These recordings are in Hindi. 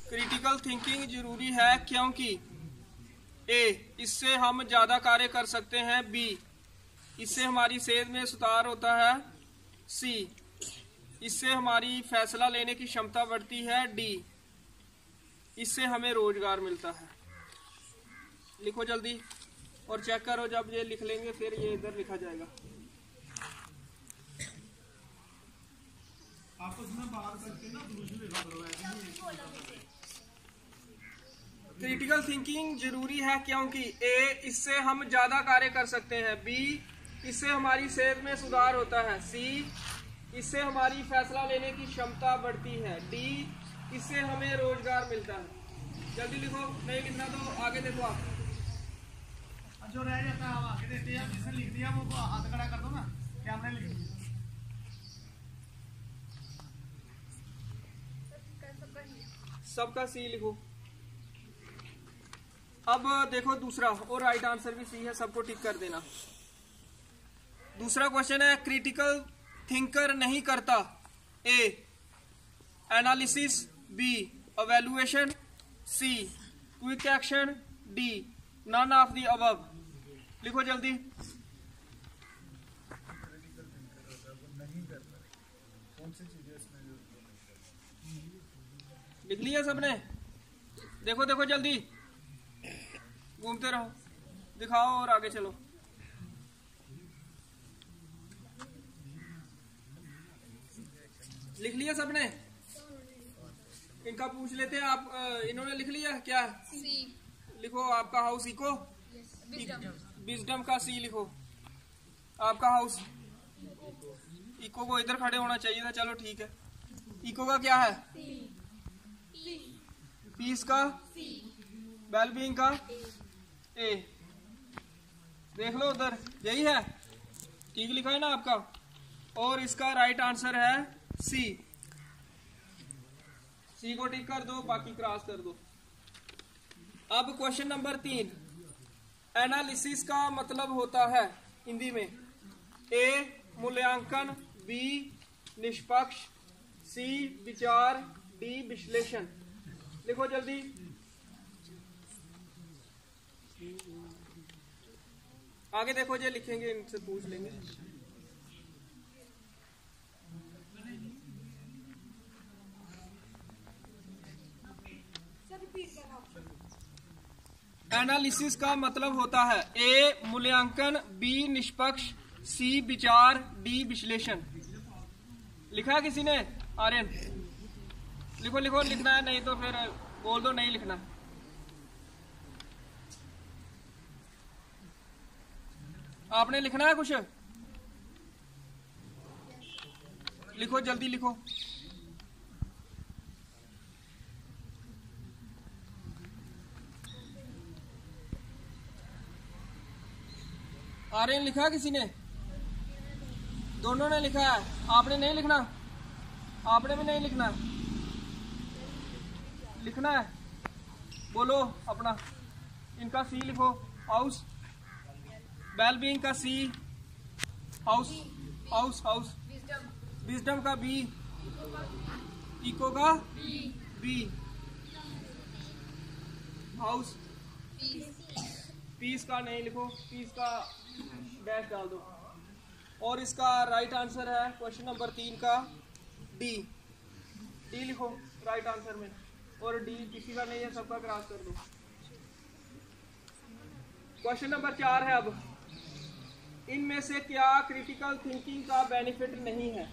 क्रिटिकल थिंकिंग जरूरी है क्योंकि ए, इससे हम ज्यादा कार्य कर सकते हैं। बी, इससे हमारी सेहत में सुधार होता है। सी, इससे हमारी फैसला लेने की क्षमता बढ़ती है। डी, इससे हमें रोजगार मिलता है। लिखो जल्दी और चेक करो, जब ये लिख लेंगे फिर ये इधर लिखा जाएगा। क्रिटिकल थिंकिंग जरूरी है क्योंकि ए, इससे हम ज्यादा कार्य कर सकते हैं। बी, इससे हमारी सेहत में सुधार होता है। सी, इससे हमारी फैसला लेने की क्षमता बढ़ती है। डी, इससे हमें रोजगार मिलता है। जल्दी लिखो, नहीं लिखना तो आगे देखो आप। जो रह जाता है हम आगे देते हैं, जिसने लिख दिया वो हाथ खड़ा कर दो ना, क्या हमने लिख दिया। सबका सी लिखो। अब देखो दूसरा, और राइट आंसर भी सी है, सबको टिक कर देना। दूसरा क्वेश्चन है, क्रिटिकल थिंकर नहीं करता। A, analysis. B, evaluation. C, quick action. D, none of the above. लिखो जल्दी। लिख लिया सबने? देखो देखो जल्दी, घूमते रहो, दिखाओ और आगे चलो। लिख लिया सबने? इनका पूछ लेते हैं आप। इन्होंने लिख लिया क्या? सी। लिखो आपका हाउस इको। विजडम का सी लिखो। आपका हाउस इको को इधर खड़े होना चाहिए था, चलो ठीक है। इको का क्या है? पीस का? वेलबींग का? ए। देख लो उधर, यही है, ठीक लिखा है ना आपका। और इसका राइट आंसर है सी। सी को टिक कर दो, बाकी क्रॉस कर दो। अब क्वेश्चन नंबर 3, एनालिसिस का मतलब होता है हिंदी में ए, मूल्यांकन। बी, निष्पक्ष। सी, विचार। डी, विश्लेषण। लिखो जल्दी। आगे देखो, जो लिखेंगे इनसे पूछ लेंगे। एनालिसिस का मतलब होता है ए, मूल्यांकन। बी, निष्पक्ष। सी, विचार। डी, विश्लेषण। लिखा है किसी ने? आर्यन लिखो लिखो, लिखना है, नहीं तो फिर बोल दो नहीं लिखना। आपने लिखना है कुछ? लिखो जल्दी लिखो। आर्यन लिखा है किसी ने? दोनों ने लिखा है, आपने नहीं लिखना? आपने भी नहीं लिखना? लिखना है, बोलो अपना। इनका सी लिखो, हाउस। वेलबींग का C, house house house. Wisdom का बी, इको का बी, हाउस। पीस का नहीं लिखो, पीस का डैश डाल दो। और इसका राइट आंसर है क्वेश्चन नंबर 3 का डी। डी लिखो राइट आंसर में, और डी किसी का नहीं है, सबका क्रॉस कर दो। क्वेश्चन नंबर 4 है अब, इनमें से क्या क्रिटिकल थिंकिंग का बेनिफिट नहीं है?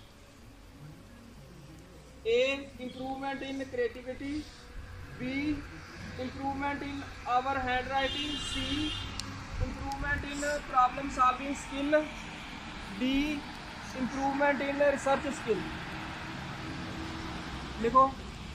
A, improvement in creativity. B, improvement in our handwriting. C, improvement in problem solving skill. D, improvement in research skill. लिखो।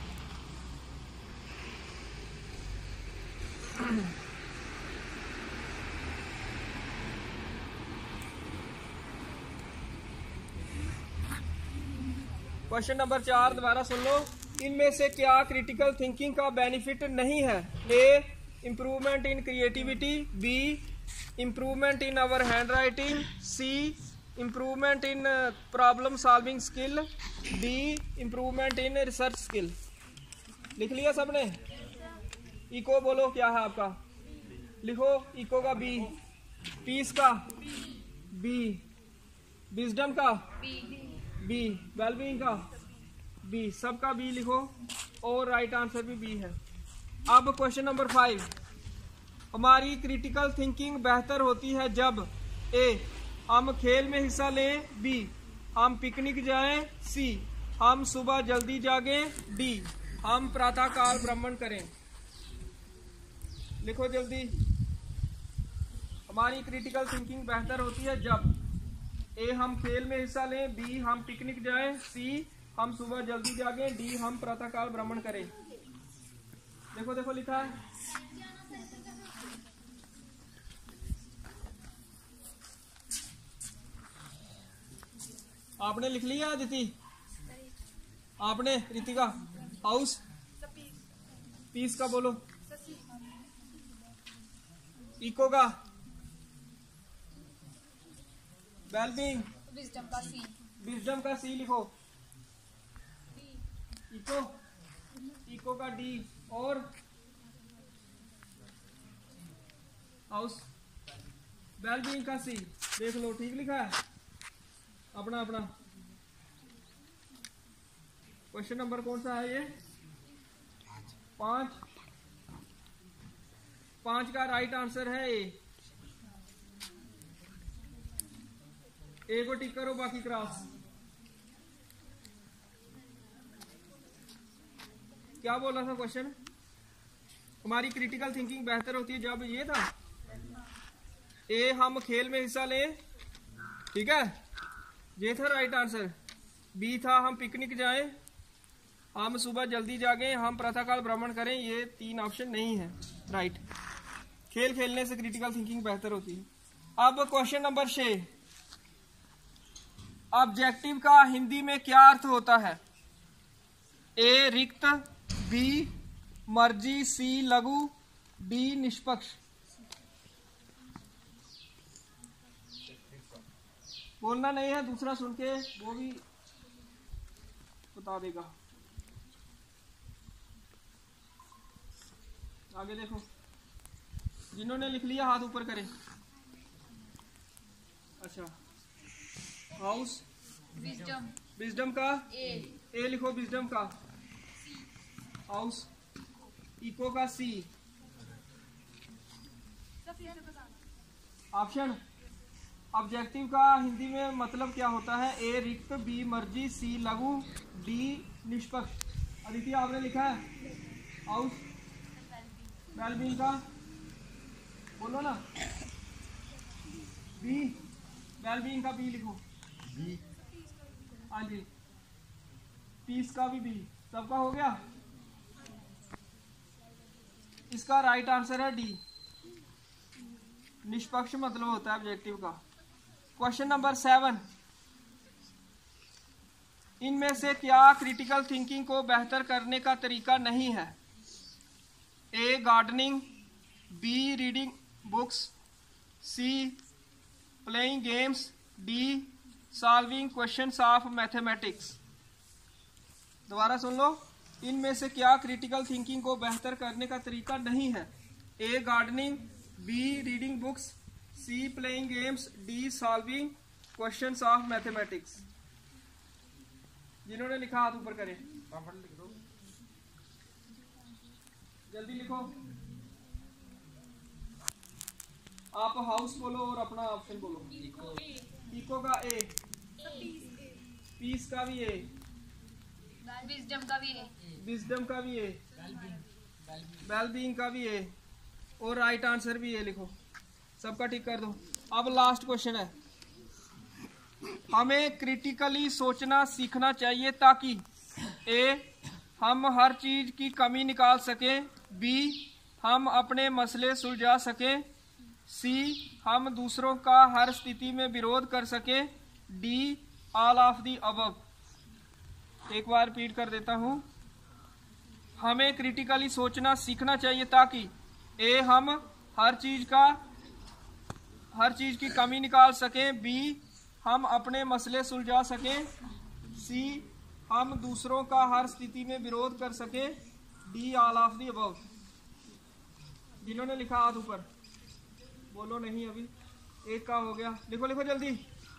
क्वेश्चन नंबर 4 दोबारा सुन लो। इनमें से क्या क्रिटिकल थिंकिंग का बेनिफिट नहीं है? A, improvement in creativity. B, improvement in our handwriting. C, improvement in problem solving skill. D, improvement in research skill. लिख लिया सबने? इको बोलो क्या है आपका, लिखो। इको का बी, पीस का बी, विजडम का बी, वेलबींग का बी, सबका बी लिखो और राइट आंसर भी बी है। अब क्वेश्चन नंबर 5, हमारी क्रिटिकल थिंकिंग बेहतर होती है जब ए हम खेल में हिस्सा लें, बी हम पिकनिक जाएं, सी हम सुबह जल्दी जागें, डी हम प्रातःकाल भ्रमण करें। लिखो जल्दी। हमारी क्रिटिकल थिंकिंग बेहतर होती है जब ए हम खेल में हिस्सा लें, बी हम पिकनिक जाएं, सी हम सुबह जल्दी जागें, डी हम प्रातःकाल भ्रमण करें। देखो देखो लिखा है। आपने लिख लिया अदिति? आपने? रितिका? हाउस पीस का बोलो। इको का? वेलबींग? विजडम का सी लिखो। इको का डी और हाउस वेलबींग का सी। देख लो ठीक लिखा है अपना अपना। क्वेश्चन नंबर कौन सा है ये? 5 का राइट आंसर है ए को टिक करो, बाकी क्रॉस। क्या बोला था क्वेश्चन? हमारी क्रिटिकल थिंकिंग बेहतर होती है जब, ये था ए हम खेल में हिस्सा लें, ठीक है, ये था राइट आंसर। बी था हम पिकनिक जाएं, हम सुबह जल्दी जागें, हम प्रातःकाल भ्रमण करें। ये 3 ऑप्शन नहीं है राइट। खेल खेलने से क्रिटिकल थिंकिंग बेहतर होती है। अब क्वेश्चन नंबर 6, ऑब्जेक्टिव का हिंदी में क्या अर्थ होता है? ए रिक्त, बी मर्जी, सी लघु, डी निष्पक्ष। बोलना नहीं है, दूसरा सुन के वो भी बता देगा। आगे देखो, जिन्होंने लिख लिया हाथ ऊपर करें। अच्छा, हाउस विजडम का ए लिखो, विजडम का हाउस, इको का सी, ऑप्शन ऑब्जेक्टिव का हिंदी में मतलब क्या होता है? ए रिक्त, बी मर्जी, सी लघु, डी निष्पक्ष। अदिति आपने लिखा है हाउस वेलबींग का, बोलो ना। बी वेलबींग का बी लिखो। हाँ जी, पीस का भी बी। सबका हो गया? इसका राइट आंसर है डी, निष्पक्ष मतलब होता है ऑब्जेक्टिव का। क्वेश्चन नंबर 7, इनमें से क्या क्रिटिकल थिंकिंग को बेहतर करने का तरीका नहीं है? A gardening, B reading books, C playing games, D solving questions of mathematics. दोबारा सुन लो, इनमें से क्या क्रिटिकल थिंकिंग को बेहतर करने का तरीका नहीं है? A gardening, B reading books, C playing games, D solving questions of mathematics. जिन्होंने लिखा हाथ ऊपर करें। लिख दो, जल्दी लिखो। आप हाउस बोलो और अपना ऑप्शन बोलो। इको का ए, पीस का भी ए, विजडम का भी है, विजडम का भी है, वेलबींग का भी है और राइट आंसर भी है। लिखो, सबका टिक कर दो। अब लास्ट क्वेश्चन है, हमें क्रिटिकली सोचना सीखना चाहिए ताकि ए हम हर चीज की कमी निकाल सकें, बी हम अपने मसले सुलझा सकें, सी हम दूसरों का हर स्थिति में विरोध कर सकें, D all of the above. एक बार रिपीट कर देता हूं, हमें क्रिटिकली सोचना सीखना चाहिए ताकि ए हम हर चीज की कमी निकाल सकें, बी हम अपने मसले सुलझा सकें, सी हम दूसरों का हर स्थिति में विरोध कर सकें, D all of the above. जिन्होंने लिखा हाथ ऊपर, बोलो नहीं अभी। एक का हो गया, लिखो लिखो जल्दी।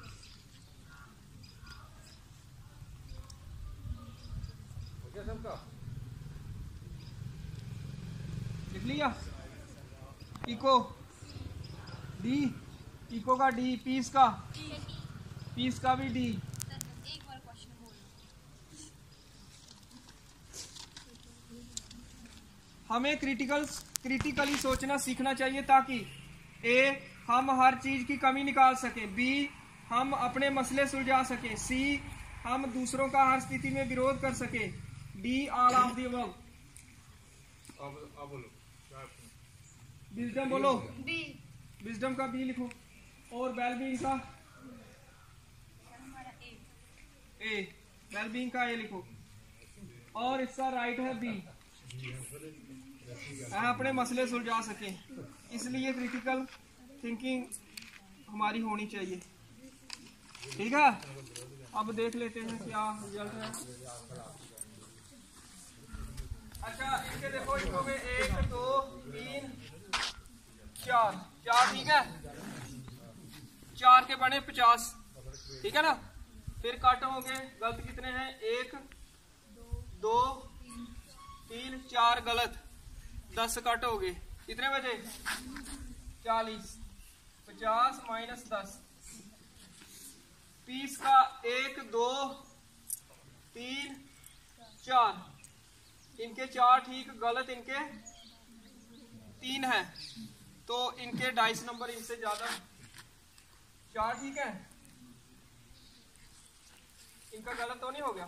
सबका लिख लिया। इको डी, इको का डी, पीस का भी डी। एक बार क्वेश्चन बोलो। हमें क्रिटिकली सोचना सीखना चाहिए ताकि ए हम हर चीज की कमी निकाल सके, बी हम अपने मसले सुलझा सके, सी हम दूसरों का हर स्थिति में विरोध कर सके, D all of the above. Wisdom बोलो। बी। विजडम का बी लिखो और वेलबींग का ए, वेलबींग का ए लिखो और इसका राइट है बी। अपने मसले सुलझा सके, इसलिए क्रिटिकल थिंकिंग हमारी होनी चाहिए। ठीक है, अब देख लेते हैं क्या रिजल्ट है। अच्छा इनके देखो, इनको में 1 2 3 4 4 ठीक है। 4 के बने 50, ठीक है ना। फिर कट हो गए, गलत कितने हैं? 1 2 3 4 गलत, 10 कट हो गए। कितने बचे? 40। 50 माइनस 10। पीस का 1 2 3 4, इनके 4 ठीक, गलत इनके 3 है, तो इनके डाइस नंबर इनसे ज्यादा 4 ठीक है। इनका गलत तो नहीं हो गया?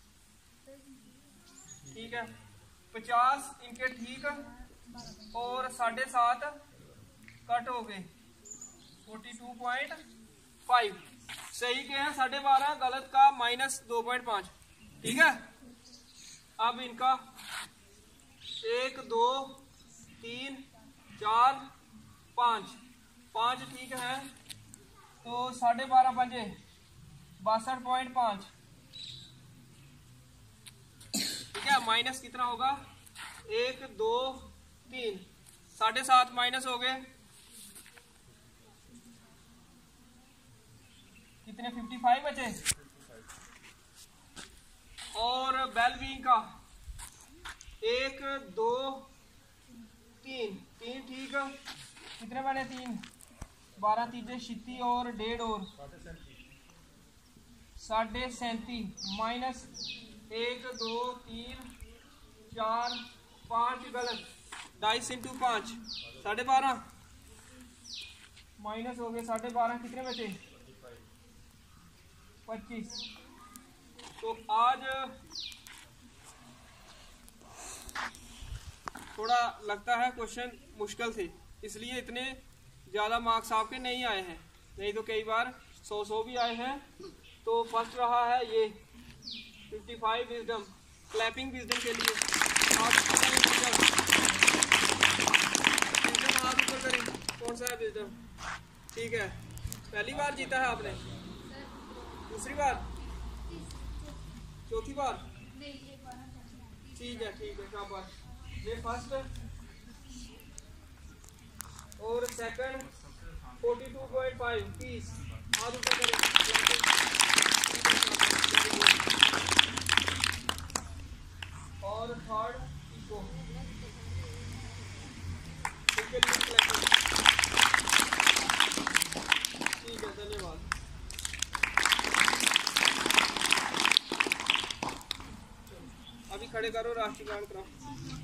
ठीक है। 50 इनके ठीक और 7.5 कट हो गए, 42.5 सही के हैं। 12.5 गलत का माइनस 2.5 ठीक है। अब इनका 1 2 3 4 5 ठीक है, तो 12.5 बजे 62.5 ठीक है। माइनस कितना होगा? 1 2 3, 7.5 माइनस हो गए कितने? 55 बचे। और वेलबींग का 1 2 3 ठीक, कितने बने? 3 12 3 36 और 1.5 और 37.5 माइनस 1 2 3 4 5 गलत, 22 इंटू 5 12.5 माइनस हो गए 12.5, कितने बचे? 25। तो आज थोड़ा लगता है क्वेश्चन मुश्किल थे, इसलिए इतने ज़्यादा मार्क्स आपके नहीं आए हैं, नहीं तो कई बार 100 भी आए हैं। तो फर्स्ट रहा है ये 55 विजडम, क्लैपिंग विजडम के लिए हाथ ऊपर करें। कौन सा है विजडम? ठीक है, पहली बार जीता है आपने? दूसरी बार? चौथी बार? ठीक है शाबाश। ये फर्स्ट और सेकंड 42.5 30, हाथ ऊपर करें। और थर्ड इको, ठीक है, धन्यवाद। अभी खड़े करो, राष्ट्रीय गान कराओ।